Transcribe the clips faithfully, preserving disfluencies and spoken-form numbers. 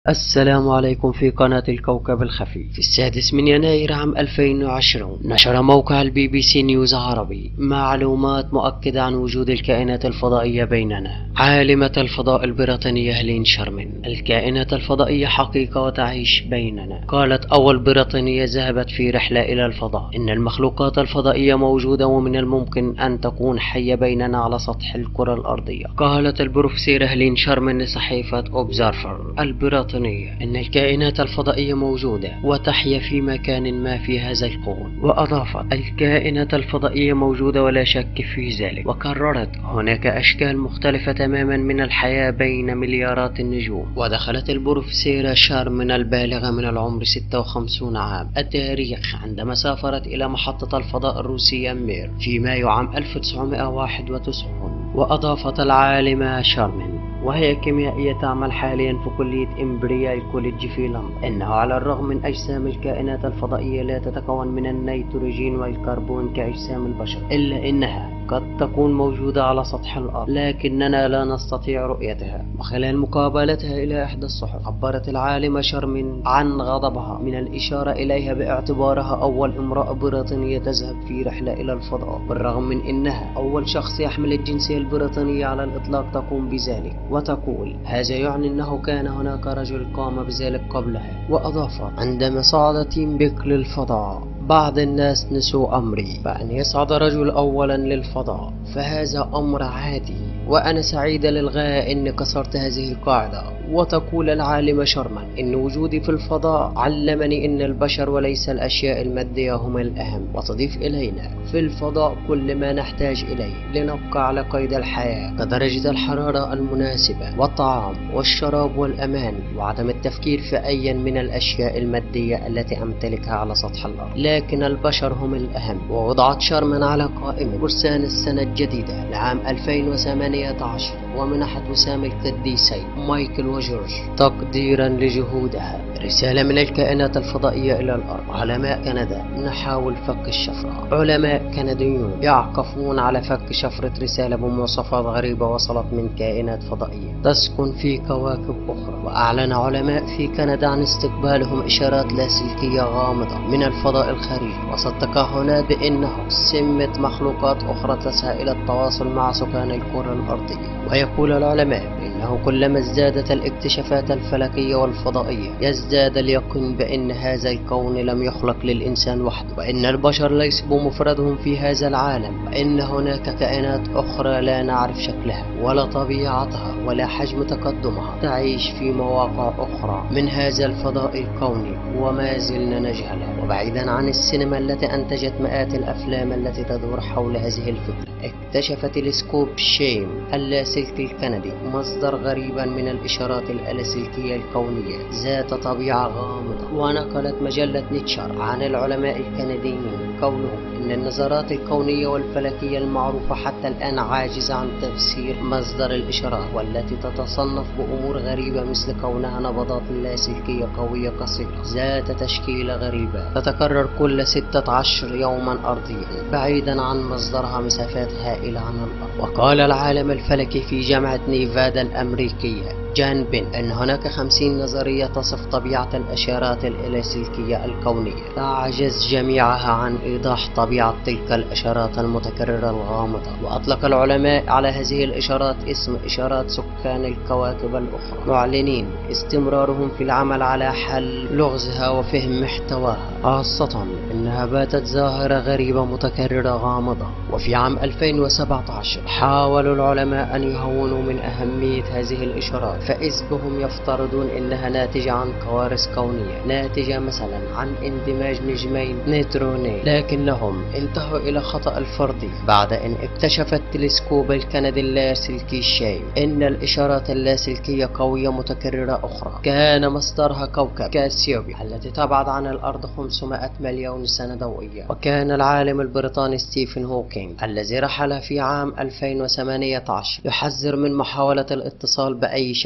السلام عليكم في قناة الكوكب الخفي. في السادس من يناير عام ألفين وعشرين نشر موقع البي بي سي نيوز عربي معلومات مؤكدة عن وجود الكائنات الفضائية بيننا. عالمة الفضاء البريطانية هيلين شارمن: الكائنات الفضائية حقيقة وتعيش بيننا. قالت أول بريطانية ذهبت في رحلة إلى الفضاء إن المخلوقات الفضائية موجودة ومن الممكن أن تكون حية بيننا على سطح الكرة الأرضية. قالت البروفيسور هيلين شارمن لصحيفة أوبزارفر البريطانية إن الكائنات الفضائية موجودة وتحيا في مكان ما في هذا الكون. وأضافت: الكائنات الفضائية موجودة ولا شك في ذلك. وكررت: هناك أشكال مختلفة تماما من الحياة بين مليارات النجوم. ودخلت البروفيسورة شارمن البالغة من العمر ستة وخمسين عام التاريخ عندما سافرت إلى محطة الفضاء الروسية مير في مايو عام ألف وتسعمائة وواحد وتسعين. وأضافت العالمة شارمن وهي كيميائية تعمل حاليا في كلية إمبريال كوليدج في لندن إنه على الرغم من أجسام الكائنات الفضائية لا تتكون من النيتروجين والكربون كأجسام البشر، إلا إنها قد تكون موجودة على سطح الأرض لكننا لا نستطيع رؤيتها. وخلال مقابلتها إلى إحدى الصحف عبرت العالمة شارمن عن غضبها من الإشارة إليها باعتبارها أول امرأة بريطانية تذهب في رحلة إلى الفضاء، بالرغم من أنها أول شخص يحمل الجنسية البريطانية على الإطلاق تقوم بذلك. وتقول: هذا يعني أنه كان هناك رجل قام بذلك قبلها. وأضافت: عندما صعد تيم بيك للفضاء بعض الناس نسوا أمري، فأن يصعد رجل أولا للفضاء فهذا أمر عادي، وأنا سعيدة للغاية أني كسرت هذه القاعدة. وتقول العالمة شارمن: إن وجودي في الفضاء علمني أن البشر وليس الأشياء المادية هم الأهم. وتضيف إلينا: في الفضاء كل ما نحتاج إليه لنبقى على قيد الحياة كدرجة الحرارة المناسبة والطعام والشراب والأمان وعدم التفكير في أي من الأشياء المادية التي أمتلكها على سطح الأرض، لكن البشر هم الأهم. ووضعت شارمن على قائمة فرسان السنة الجديدة لعام ألفين وثمانية عشر ومنحت وسام القديسين مايكل وجورج تقديرا لجهودها. رسالة من الكائنات الفضائية إلى الأرض. علماء كندا نحاول فك الشفرة. علماء كنديون يعكفون على فك شفرة رسالة بمواصفات غريبة وصلت من كائنات فضائية تسكن في كواكب أخرى. وأعلن علماء في كندا عن استقبالهم إشارات لاسلكية غامضة من الفضاء الخارجي وسط تكهنات بأنه سمة مخلوقات أخرى تسعى إلى التواصل مع سكان الكرة الأرضية. ويقول العلماء إنه كلما ازدادت الاكتشافات الفلكية والفضائية يزداد اليقين بأن هذا الكون لم يخلق للإنسان وحده، وأن البشر ليسوا بمفردهم في هذا العالم، وأن هناك كائنات أخرى لا نعرف شكلها ولا طبيعتها ولا حجم تقدمها تعيش في مواقع أخرى من هذا الفضاء الكوني وما زلنا نجهلها. وبعيدا عن السينما التي أنتجت مئات الأفلام التي تدور حول هذه الفكرة، اكتشف تلسكوب شيم اللاسلكي الكندي مصدر غريبا من الإشارات اللاسلكية الكونية ذات طبيعة غامضة. ونقلت مجلة نيتشر عن العلماء الكنديين قولهم إن النظرات الكونية والفلكية المعروفة حتى الآن عاجزة عن تفسير مصدر الإشارات، والتي تتصنف بأمور غريبة مثل كونها نبضات لاسلكية قوية قصيرة ذات تشكيلة غريبة تتكرر كل ستة عشر يوما أرضيا بعيدا عن مصدرها مسافات هائلة عن الأرض. وقال العالم الفلكي في جامعة نيفادا الأمريكية جان بين أن هناك خمسين نظرية تصف طبيعة الإشارات اللاسلكية الكونية تعجز جميعها عن إيضاح طبيعة تلك الإشارات المتكررة الغامضة. وأطلق العلماء على هذه الإشارات اسم إشارات سكان الكواكب الأخرى، معلنين استمرارهم في العمل على حل لغزها وفهم محتواها، خاصة أنها باتت ظاهرة غريبة متكررة غامضة. وفي عام ألفين وسبعة عشر حاولوا العلماء أن يهونوا من أهمية هذه الإشارات، فإذ بهم يفترضون أنها ناتجة عن كوارث كونية، ناتجة مثلا عن اندماج نجمين نيوتروني، لكنهم انتهوا إلى خطأ الفرضي بعد أن اكتشف التلسكوب الكندي اللاسلكي شيم أن الإشارات اللاسلكية قوية متكررة أخرى كان مصدرها كوكب كاسيوبيا التي تبعد عن الأرض خمسمائة مليون سنة ضوئية. وكان العالم البريطاني ستيفن هوكينج الذي رحل في عام ألفين وثمانية عشر يحذر من محاولة الاتصال بأي شكل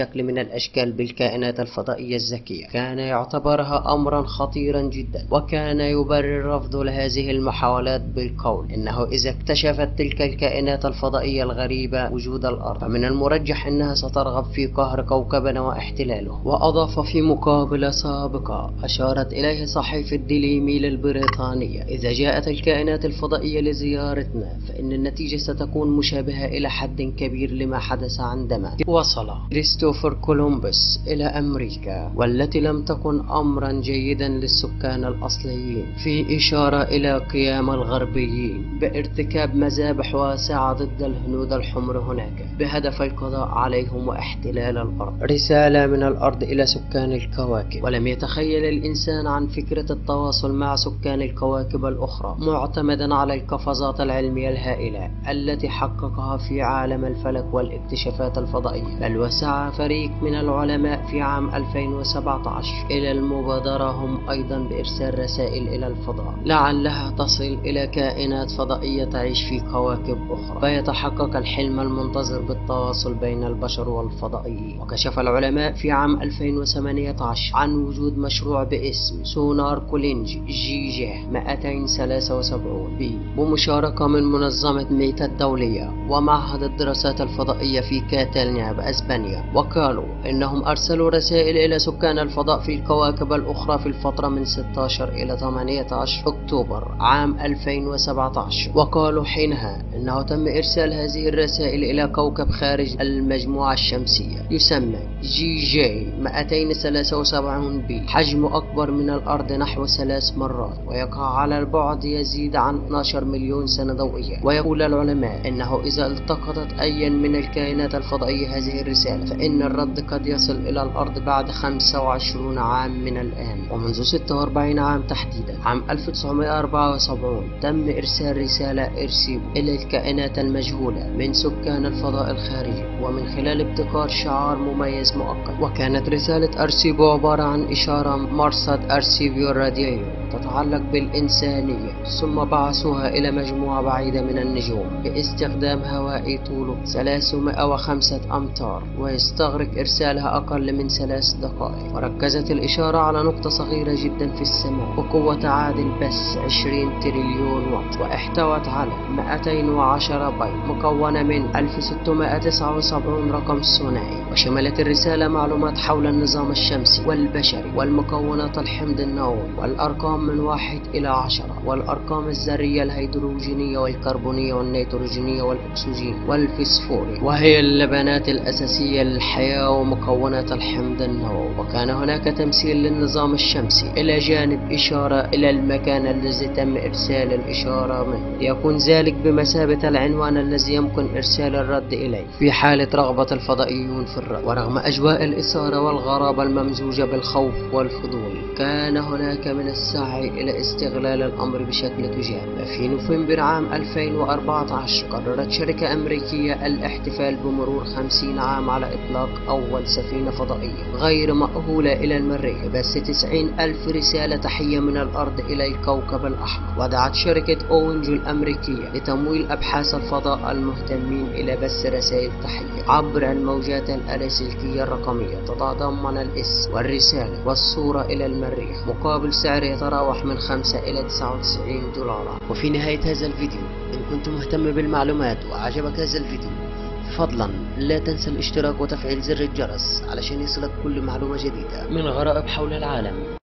شكل من الأشكال بالكائنات الفضائية الذكية كان يعتبرها أمرا خطيرا جدا، وكان يبرر رفضه لهذه المحاولات بالقول إنه إذا اكتشفت تلك الكائنات الفضائية الغريبة وجود الأرض فمن المرجح أنها سترغب في قهر كوكبنا واحتلاله. وأضاف في مقابلة سابقة أشارت إليه صحيفة ديلي ميل البريطانية: إذا جاءت الكائنات الفضائية لزيارتنا فإن النتيجة ستكون مشابهة إلى حد كبير لما حدث عندما وصل كريستوفر كولومبوس إلى أمريكا، والتي لم تكن أمرا جيدا للسكان الأصليين، في إشارة إلى قيام الغربيين بارتكاب مذابح واسعة ضد الهنود الحمر هناك بهدف القضاء عليهم واحتلال الأرض. رسالة من الأرض إلى سكان الكواكب. ولم يتخيل الإنسان عن فكرة التواصل مع سكان الكواكب الأخرى معتمدا على القفزات العلمية الهائلة التي حققها في عالم الفلك والاكتشافات الفضائية، بل وسعى فريق من العلماء في عام ألفين وسبعة عشر إلى المبادرة هم أيضا بإرسال رسائل إلى الفضاء لعلها تصل إلى كائنات فضائية تعيش في كواكب أخرى فيتحقق الحلم المنتظر بالتواصل بين البشر والفضائيين. وكشف العلماء في عام ألفين وثمانية عشر عن وجود مشروع باسم سونار كولينج جي جي مئتين وثلاثة وسبعين بي بمشاركة من منظمة ميتا الدولية ومعهد الدراسات الفضائية في كاتالونيا بأسبانيا، وقالوا إنهم أرسلوا رسائل إلى سكان الفضاء في الكواكب الأخرى في الفترة من ستة عشر إلى ثمانية عشر أكتوبر عام ألفين وسبعة عشر. وقالوا حينها إنه تم إرسال هذه الرسائل إلى كوكب خارج المجموعة الشمسية يسمى جي جي مئتين وثلاثة وسبعين بي، حجمه أكبر من الأرض نحو ثلاث مرات ويقع على البعد يزيد عن اثني عشر مليون سنة ضوئية. ويقول العلماء إنه إذا التقطت أي من الكائنات الفضائية هذه الرسالة فإن الرد قد يصل إلى الأرض بعد خمسة وعشرين عام من الآن. ومنذ ستة وأربعين عام تحديدا عام ألف وتسعمائة وأربعة وسبعين تم إرسال رسالة إرسيبو إلى الكائنات المجهولة من سكان الفضاء الخارجي ومن خلال ابتكار شعار مميز مؤقت. وكانت رسالة أرسيبو عبارة عن إشارة مرصد أرسيبيو راديو تتعلق بالإنسانية، ثم بعثوها إلى مجموعة بعيدة من النجوم باستخدام هوائي طوله ثلاثمائة وخمسة أمتار ويستغرق إرسالها أقل من ثلاث دقائق. وركزت الإشارة على نقطة صغيرة جدا في السماء وقوة تعادل بس عشرين تريليون واط، واحتوت على مئتين وعشرة بيت مكونة من ألف وستمائة وتسعة وسبعين رقم ثنائي. وشملت الرسالة معلومات حول النظام الشمسي والبشري والمكونات الحمض النووي والأرقام من واحد إلى عشرة والأرقام الذرية الهيدروجينية والكربونية والنيتروجينية والأكسجين والفسفوري، وهي اللبنات الأساسية للحياة ومكونات الحمض النووي. وكان هناك تمثيل للنظام الشمسي إلى جانب إشارة إلى المكان الذي تم إرسال الإشارة منه، ليكون ذلك بمثابة العنوان الذي يمكن إرسال الرد إليه في حالة رغبة الفضائيون في الرد. ورغم أجواء الإثارة والغرابة الممزوجة بالخوف والفضول كان هناك من السعي إلى استغلال الأمر بشكل تجاري. في نوفمبر عام ألفين وأربعة عشر قررت شركة أمريكية الاحتفال بمرور خمسين عام على إطلاق أول سفينة فضائية غير مأهولة إلى المريخ بس تسعين ألف رسالة تحية من الأرض إلى الكوكب الأحمر. ودعت شركة أوينجو الأمريكية لتمويل أبحاث الفضاء المهتمين إلى بث رسائل تحية عبر الموجات اللاسلكية الرقمية تتضمن الاسم والرسالة والصورة إلى المريخ مقابل سعر يتراوح من خمسة إلى تسعة وتسعين دولارا. وفي نهاية هذا الفيديو إن كنت مهتم بالمعلومات وعجبك هذا الفيديو فضلا لا تنسى الاشتراك وتفعيل زر الجرس علشان يصلك كل معلومة جديدة من غرائب حول العالم.